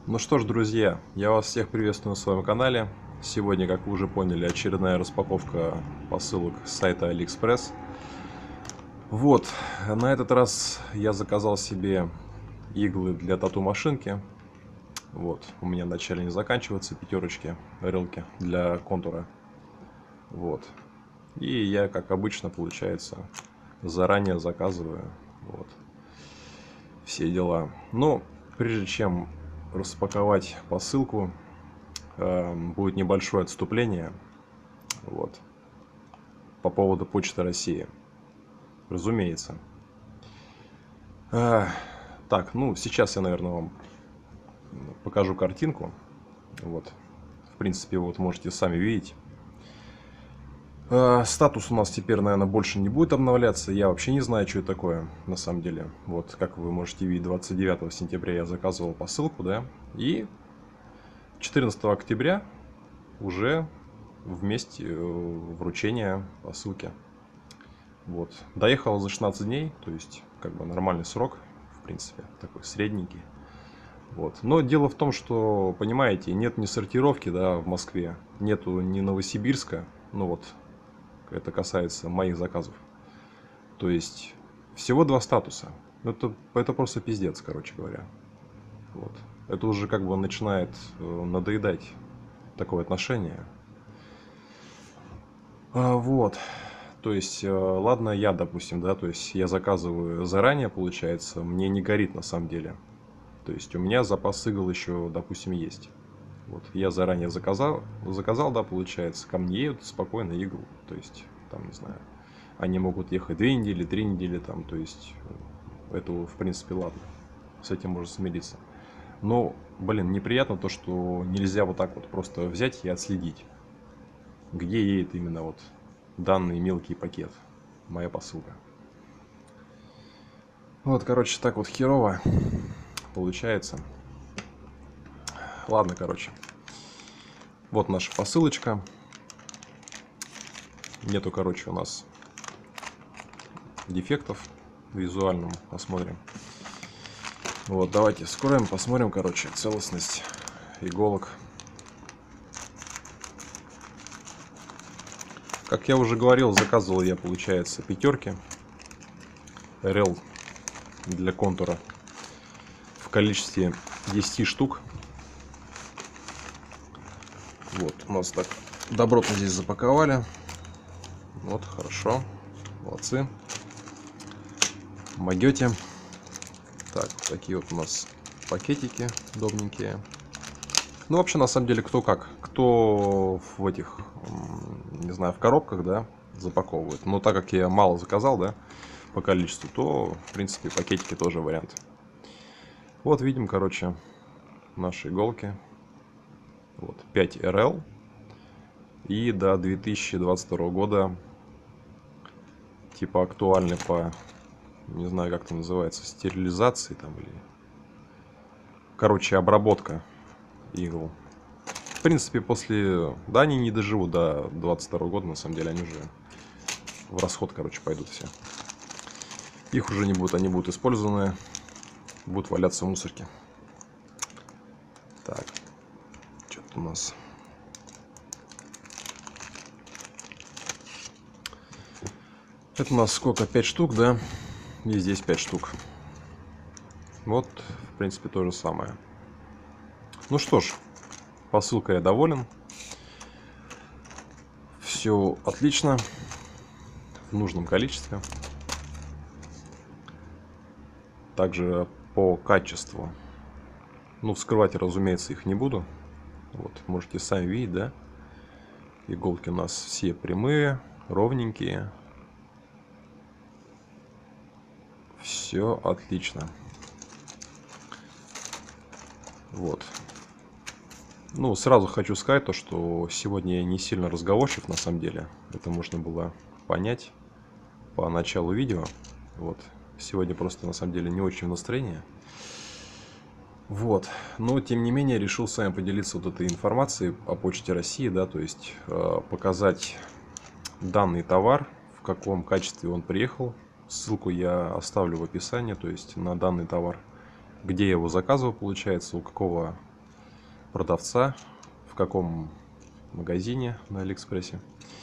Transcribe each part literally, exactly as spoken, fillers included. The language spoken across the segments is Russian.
Ну что ж, друзья, я вас всех приветствую на своем канале. Сегодня, как вы уже поняли, очередная распаковка посылок с сайта AliExpress. Вот, на этот раз я заказал себе иглы для тату-машинки. Вот, у меня начали не заканчиваться пятерочки, релки для контура. Вот, и я, как обычно, получается, заранее заказываю. Вот, все дела. Но прежде чем распаковать посылку, будет небольшое отступление вот, по поводу Почты России, разумеется. А, так, ну сейчас я, наверное, вам покажу картинку. Вот, в принципе, вот можете сами видеть. А, статус у нас теперь, наверное, больше не будет обновляться. Я вообще не знаю, что это такое на самом деле. Вот, как вы можете видеть, двадцать девятого сентября я заказывал посылку, да, и четырнадцатого октября уже вместе вручения посылки. Вот. Доехал за шестнадцать дней, то есть как бы нормальный срок, в принципе, такой средненький. Вот. Но дело в том, что, понимаете, нет ни сортировки, да, в Москве, нету ни Новосибирска, ну вот, это касается моих заказов. То есть всего два статуса. Это, это просто пиздец, короче говоря. Вот. Это уже как бы начинает надоедать такое отношение. А, вот. То есть, ладно, я, допустим, да, то есть я заказываю заранее, получается, мне не горит на самом деле. То есть у меня запас игл еще, допустим, есть. Вот, я заранее заказал, заказал, да, получается, ко мне едут спокойно игл. То есть, там, не знаю, они могут ехать две недели, три недели, там, то есть, это, в принципе, ладно. С этим можно смириться. Но, блин, неприятно то, что нельзя вот так вот просто взять и отследить, где едет именно вот данный мелкий пакет, моя посылка. Вот, короче, так вот херово получается. Ладно, короче. Вот наша посылочка. Нету, короче, у нас дефектов визуальном. Посмотрим. Вот, давайте вскроем, посмотрим, короче, целостность иголок. Как я уже говорил, заказывал я, получается, пятерки рел для контура в количестве десяти штук. Вот, у нас так добротно здесь запаковали. Вот, хорошо, молодцы, могете. Так, вот такие вот у нас пакетики удобненькие. Ну, вообще, на самом деле, кто как. Кто в этих, не знаю, в коробках, да, запаковывает. Но так как я мало заказал, да, по количеству, то, в принципе, пакетики тоже вариант. Вот, видим, короче, наши иголки. Вот, пять эр эл. И до две тысячи двадцать второго года, типа, актуальны по, не знаю, как это называется, стерилизации там или... Короче, обработка игл. В принципе, после... Да, они не доживут до двадцать второго года, на самом деле, они уже в расход, короче, пойдут все. Их уже не будет, они будут использованы, будут валяться в мусорке. Так, что-то у нас... Это у нас сколько? пять штук, да? И здесь пять штук. Вот, в принципе, то же самое. Ну что ж, посылкой я доволен. Все отлично. В нужном количестве. Также по качеству. Ну, вскрывать, разумеется, их не буду. Вот, можете сами видеть, да? Иголки у нас все прямые, ровненькие. Все отлично. Вот. Ну, сразу хочу сказать то, что сегодня я не сильно разговорчив, на самом деле. Это можно было понять по началу видео. Вот. Сегодня просто, на самом деле, не очень в настроении. Вот. Но, тем не менее, решил с вами поделиться вот этой информацией о Почте России, да, то есть э, показать данный товар, в каком качестве он приехал. Ссылку я оставлю в описании, то есть на данный товар, где я его заказывал, получается, у какого продавца, в каком магазине на Алиэкспрессе.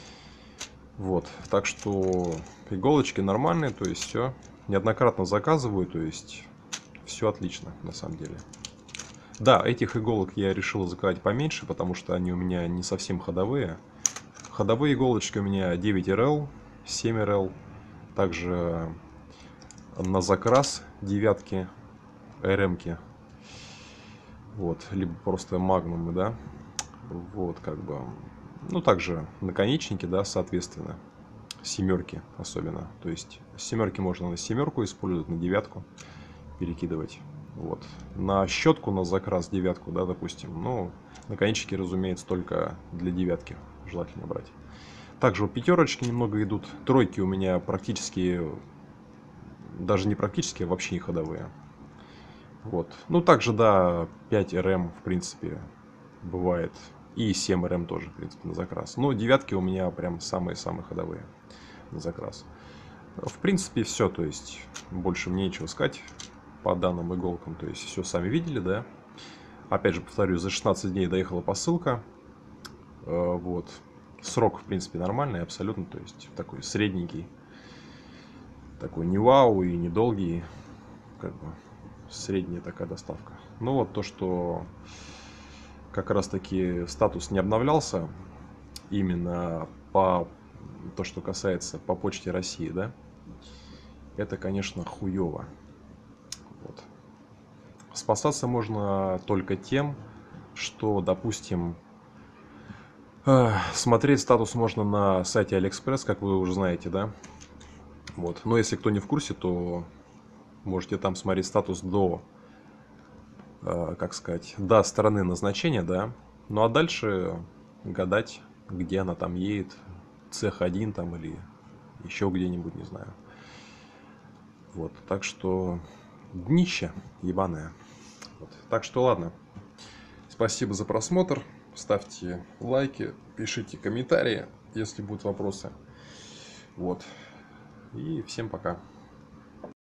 Вот, так что иголочки нормальные, то есть все. Неоднократно заказываю, то есть все отлично на самом деле. Да, этих иголок я решил заказать поменьше, потому что они у меня не совсем ходовые. Ходовые иголочки у меня девять эр эл, семь эр эл, также на закрас девятки, эр эм-ки. Вот, либо просто магнумы, да. Вот, как бы. Ну, также наконечники, да, соответственно. Семерки особенно. То есть семерки можно на семерку использовать, на девятку перекидывать. Вот. На щетку, на закрас девятку, да, допустим. Ну, наконечники, разумеется, только для девятки желательно брать. Также вот пятерочки немного идут. Тройки у меня практически, даже не практически, а вообще не ходовые. Вот. Ну, также, да, пять эр эм, в принципе, бывает. И семь эр эм тоже, в принципе, на закрас. Но девятки у меня прям самые-самые ходовые на закрас. В принципе, все. То есть, больше мне нечего сказать по данным иголкам. То есть, все сами видели, да. Опять же, повторюсь, за шестнадцать дней доехала посылка. Вот. Срок, в принципе, нормальный, абсолютно. То есть, такой средненький. Такой не вау и не долгий. Как бы средняя такая доставка. Ну, вот то, что как раз-таки статус не обновлялся. Именно по то, что касается по Почте России, да. Это, конечно, хуёво. Вот. Спасаться можно только тем, что, допустим, э, смотреть статус можно на сайте Алиэкспресс, как вы уже знаете, да. Вот. Но если кто не в курсе, то можете там смотреть статус до, э, как сказать, до страны назначения, да. Ну а дальше гадать, где она там едет, цех один там или еще где-нибудь, не знаю. Вот, так что днище ебаное. Вот. Так что ладно. Спасибо за просмотр. Ставьте лайки, пишите комментарии, если будут вопросы. Вот. И всем пока.